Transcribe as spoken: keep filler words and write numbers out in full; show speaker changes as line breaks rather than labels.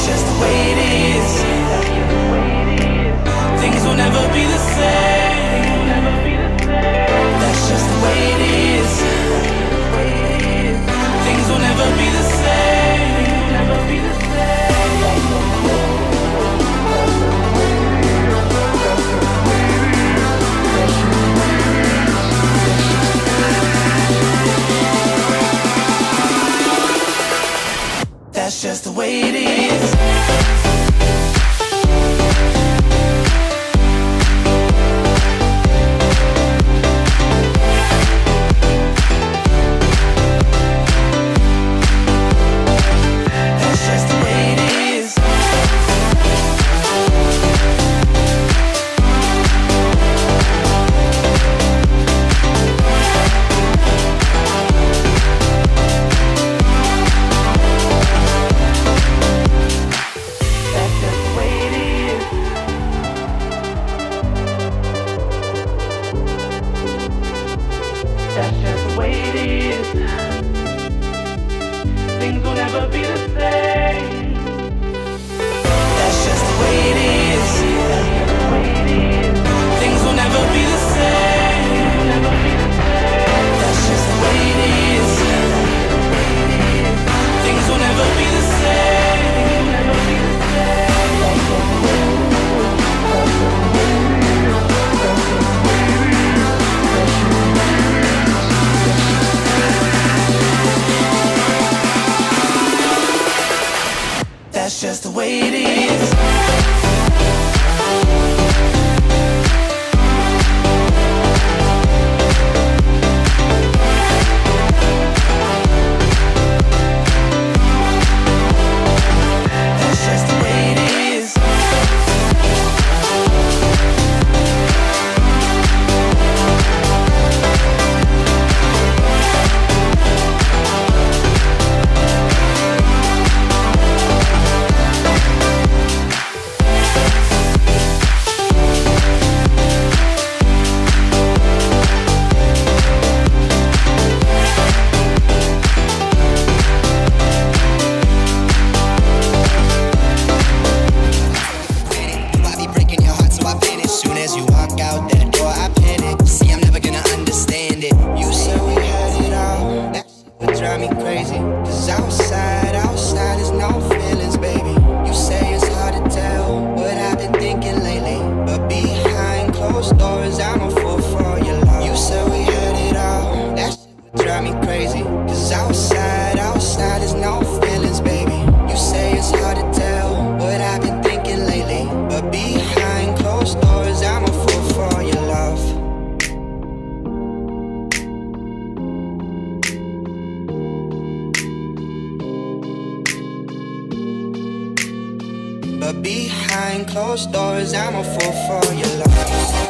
just the way it is. Things will never be the same. That's just the way it is. Things will never be the same. That's just the way it is. That's just the way it is. Things will never be the same. That's just the way it is. Things will never be the same. That's just the way it is. Things will never be the same. That's just the way it is. That's just the way it is. Drive me crazy, cause outside, outside is no feelings, baby. You say it's hard to tell what I've been thinking lately, but behind closed doors, I'm a fool for your love. You said we had it all, that shit would drive me crazy, cause outside, outside is no feelings, baby. You say it's hard to tell what I've been thinking lately, but behind closed doors, I'm a fool for your love. But behind closed doors, I'm a fool for your love.